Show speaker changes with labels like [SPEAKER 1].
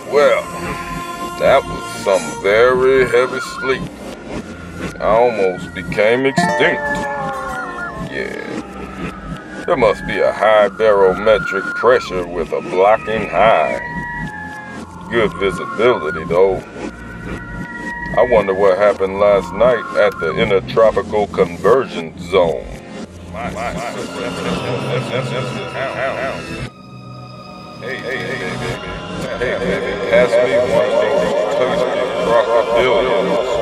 [SPEAKER 1] Well, that was some very heavy sleep. I almost became extinct. Yeah. There must be a high barometric pressure with a blocking high. Good visibility, though. I wonder what happened last night at the intertropical convergence zone. Hey, baby. Pass me one of those toasted crocodilians.